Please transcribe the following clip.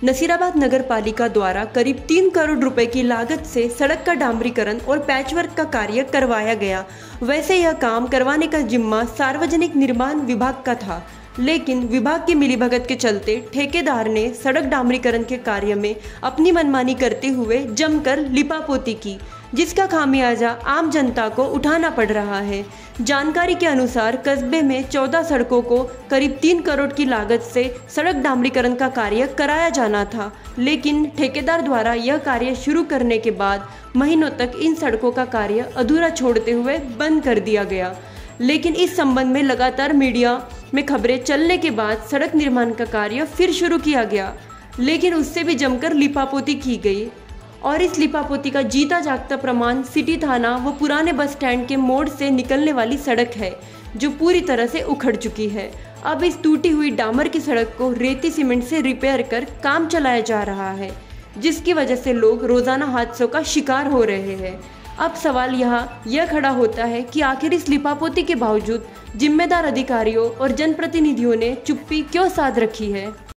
नसीराबाद नगर पालिका द्वारा करीब 3 करोड़ रुपए की लागत से सड़क का डामरीकरण और पैचवर्क का कार्य करवाया गया। वैसे यह काम करवाने का जिम्मा सार्वजनिक निर्माण विभाग का था, लेकिन विभाग की मिलीभगत के चलते ठेकेदार ने सड़क डामरीकरण के कार्य में अपनी मनमानी करते हुए जमकर लिपापोती की, जिसका खामियाजा आम जनता को उठाना पड़ रहा है। जानकारी के अनुसार कस्बे में 14 सड़कों को करीब 3 करोड़ की लागत से सड़क डामरीकरण का कार्य कराया जाना था, लेकिन ठेकेदार द्वारा यह कार्य शुरू करने के बाद महीनों तक इन सड़कों का कार्य अधूरा छोड़ते हुए बंद कर दिया गया। लेकिन इस संबंध में लगातार मीडिया में खबरें चलने के बाद सड़क निर्माण का कार्य फिर शुरू किया गया, लेकिन उससे भी जमकर लिपापोती की गई। और इस लिपापोती का जीता जागता प्रमाण सिटी थाना व पुराने बस स्टैंड के मोड़ से निकलने वाली सड़क है, जो पूरी तरह से उखड़ चुकी है। अब इस टूटी हुई डामर की सड़क को रेती सीमेंट से रिपेयर कर काम चलाया जा रहा है, जिसकी वजह से लोग रोजाना हादसों का शिकार हो रहे हैं। अब सवाल यहाँ यह खड़ा होता है कि आखिर इस लिपापोती के बावजूद जिम्मेदार अधिकारियों और जनप्रतिनिधियों ने चुप्पी क्यों साध रखी है।